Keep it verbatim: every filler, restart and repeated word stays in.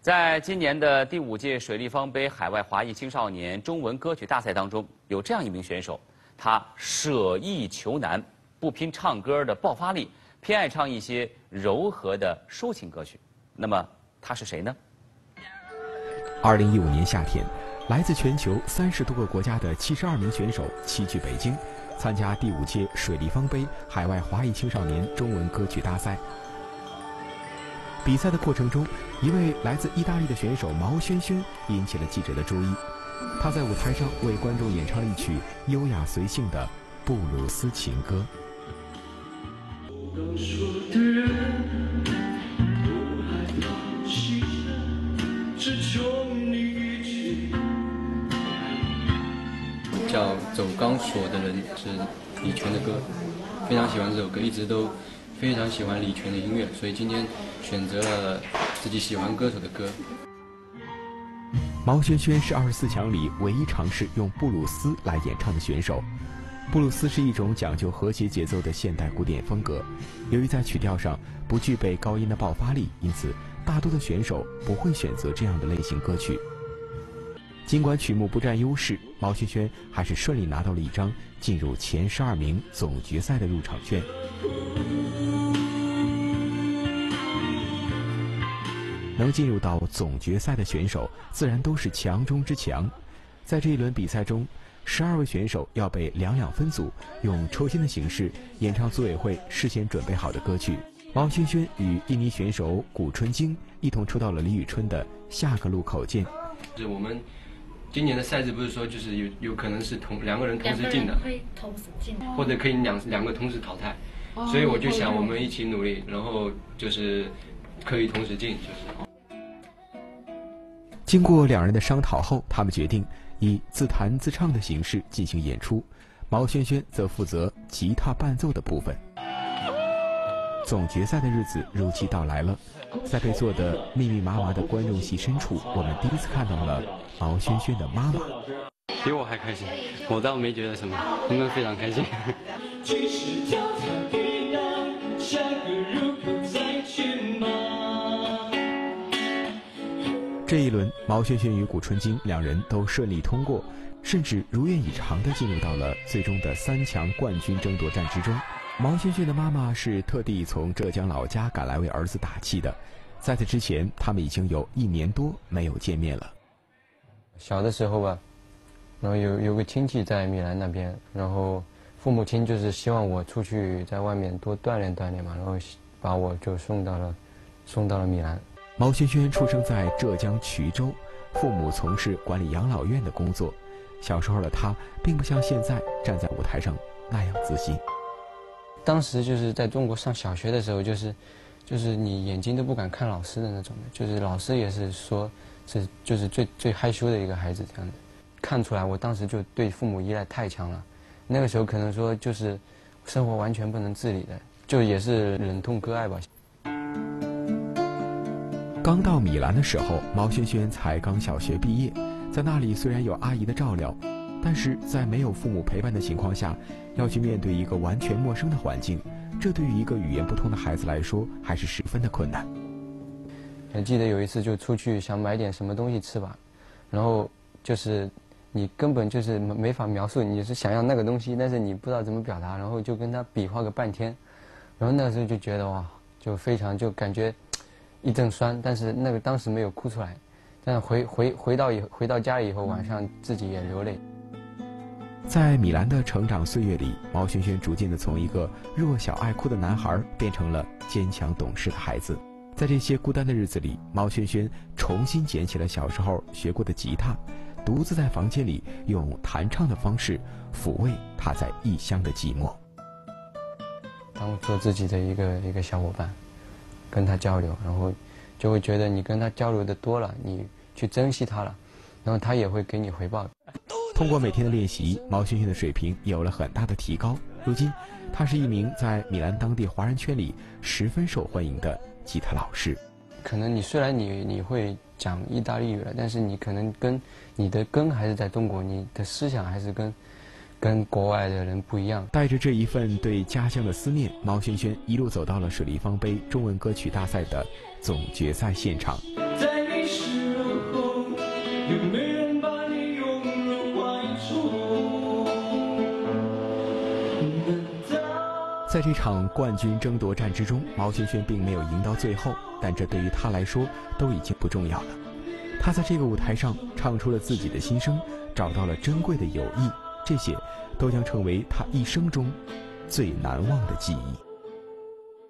在今年的第五届水立方杯海外华裔青少年中文歌曲大赛当中，有这样一名选手，他舍易求难，不拼唱歌的爆发力，偏爱唱一些柔和的抒情歌曲。那么他是谁呢？ 二零一五年夏天，来自全球三十多个国家的七十二名选手齐聚北京，参加第五届水立方杯海外华裔青少年中文歌曲大赛。比赛的过程中，一位来自意大利的选手毛轩轩引起了记者的注意。他在舞台上为观众演唱了一曲优雅随性的布鲁斯情歌。 叫走钢索的人是李泉的歌，非常喜欢这首歌，一直都非常喜欢李泉的音乐，所以今天选择了自己喜欢歌手的歌。 毛轩轩是二十四强里唯一尝试用布鲁斯来演唱的选手。布鲁斯是一种讲究和谐节奏的现代古典风格，由于在曲调上不具备高音的爆发力，因此大多的选手不会选择这样的类型歌曲。尽管曲目不占优势，毛轩轩还是顺利拿到了一张进入前十二名总决赛的入场券。能进入到总决赛的选手自然都是强中之强。在这一轮比赛中，十二位选手要被两两分组，用抽签的形式演唱组委会事先准备好的歌曲。毛轩轩与印尼选手古春晶一同抽到了李宇春的《下个路口见》。 就是我们今年的赛制不是说就是有有可能是同两个人同时进的， 会同时进， 或者可以两两个同时淘汰，哦、所以我就想我们一起努力，然后就是可以同时进，就是。 经过两人的商讨后，他们决定以自弹自唱的形式进行演出，毛轩轩则负责吉他伴奏的部分。总决赛的日子如期到来了，在被坐的密密麻麻的观众席深处，我们第一次看到了毛轩轩的妈妈。 比我还开心，我倒没觉得什么，他们非常开心。 这一轮，毛轩轩与古春晶两人都顺利通过，甚至如愿以偿地进入到了最终的三强冠军争夺战之中。毛轩轩的妈妈是特地从浙江老家赶来为儿子打气的，在此之前，他们已经有一年多没有见面了。 小的时候吧，然后有有个亲戚在米兰那边，然后父母亲就是希望我出去在外面多锻炼锻炼嘛，然后把我就送到了送到了米兰。 毛轩轩出生在浙江衢州，父母从事管理养老院的工作。小时候的他并不像现在站在舞台上那样自信。 当时就是在中国上小学的时候，就是就是你眼睛都不敢看老师的那种的，就是老师也是说是就是最最害羞的一个孩子这样的。看出来我当时就对父母依赖太强了，那个时候可能说就是生活完全不能自理的，就也是忍痛割爱吧。 刚到米兰的时候，毛轩轩才刚小学毕业，在那里虽然有阿姨的照料，但是在没有父母陪伴的情况下，要去面对一个完全陌生的环境，这对于一个语言不通的孩子来说还是十分的困难。 还记得有一次就出去想买点什么东西吃吧，然后就是你根本就是没法描述你是想要那个东西，但是你不知道怎么表达，然后就跟他比划个半天，然后那时候就觉得哇，就非常就感觉一阵酸，但是那个当时没有哭出来，但是回回回到以回到家里以后，晚上自己也流泪。 在米兰的成长岁月里，毛轩轩逐渐地从一个弱小爱哭的男孩变成了坚强懂事的孩子。在这些孤单的日子里，毛轩轩重新捡起了小时候学过的吉他，独自在房间里用弹唱的方式抚慰他在异乡的寂寞， 当做自己的一个一个小伙伴，跟他交流，然后就会觉得你跟他交流的多了，你去珍惜他了，然后他也会给你回报。 通过每天的练习，毛轩轩的水平也有了很大的提高。如今，他是一名在米兰当地华人圈里十分受欢迎的吉他老师。 可能你虽然你你会讲意大利语了，但是你可能跟你的根还是在中国，你的思想还是跟跟国外的人不一样。 带着这一份对家乡的思念，毛轩轩一路走到了水立方杯中文歌曲大赛的总决赛现场。在你有没人把你拥入怀中？ 在这场冠军争夺战之中，毛轩轩并没有赢到最后，但这对于他来说都已经不重要了。他在这个舞台上唱出了自己的心声，找到了珍贵的友谊，这些都将成为他一生中最难忘的记忆。